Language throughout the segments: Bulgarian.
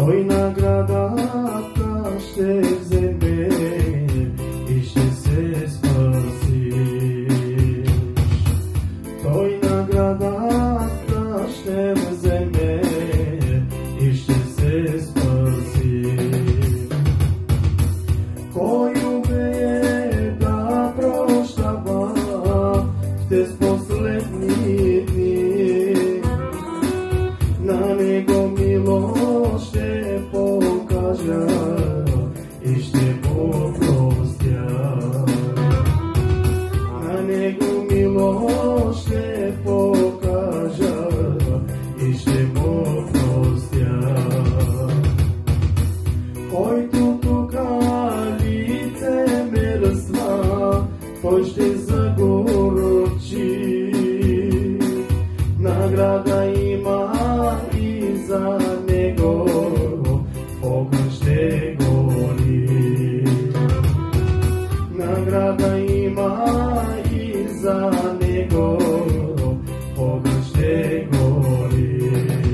Той наградата ще вземе и ще се спасиш. Той наградата ще вземе и ще се спасиш. Кой умее да прощава в тези последни дни, на него милост ще покажа и ще му простя. На него милост ще покажа и ще му простя. Който тук лицемерства, той ще загорчи. Награда има и за него, огън ще гори. Награда има и за него, огън ще гори.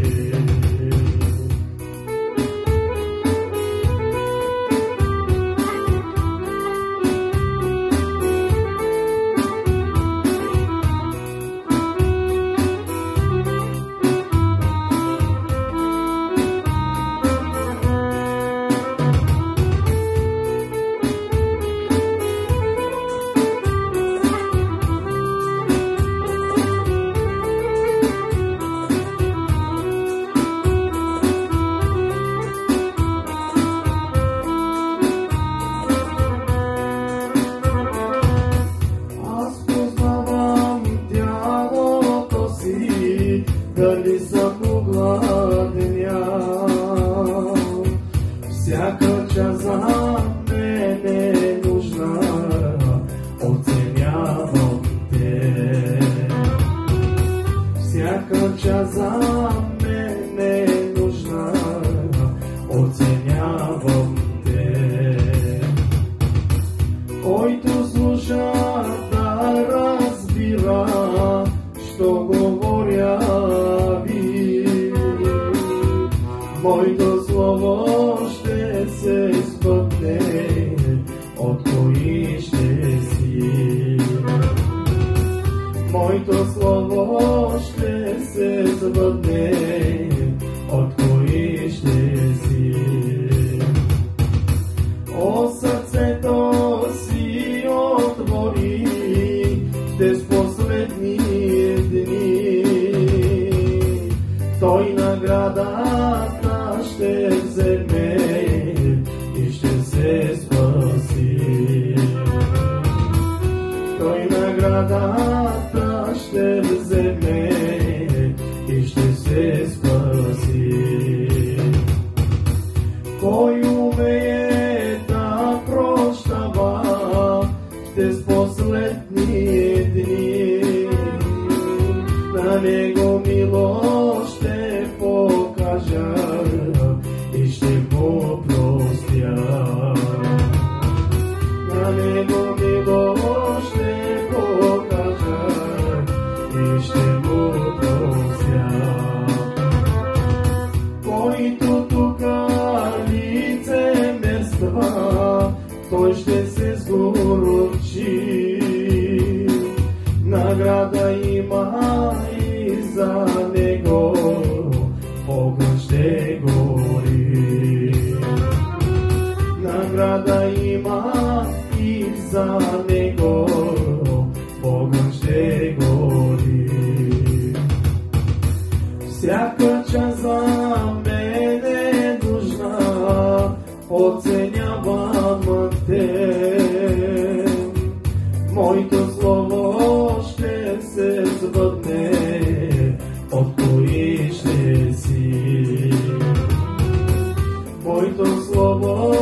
Дали съм огладнял, всяка част за мен е нужна, оценявам те. Всяка част за мен е нужна, оценявам те. Който слуша да разбира, що говоря ви, моето слово ще се сбъдне, от кои ще си. Моето слово ще се сбъдне, от кои ще си. О, сърцето си отвори тези последни дни, той наградата ще вземе и ще се спаси. Той наградата ще вземе и ще се спаси. Кой умее да прощава в тези последни дни, на него милост ще покажа и ще му простя. На него милост ще покажа и ще му простя. Който тук лицемерства, той ще се сгорчи. Награда има и за него, огън ще гори. Награда има и за него, огън ще гори. Всяка част за мен е нужна, оценявам те. Моето слово ще се сбъдне, от кои ще си. Моето слово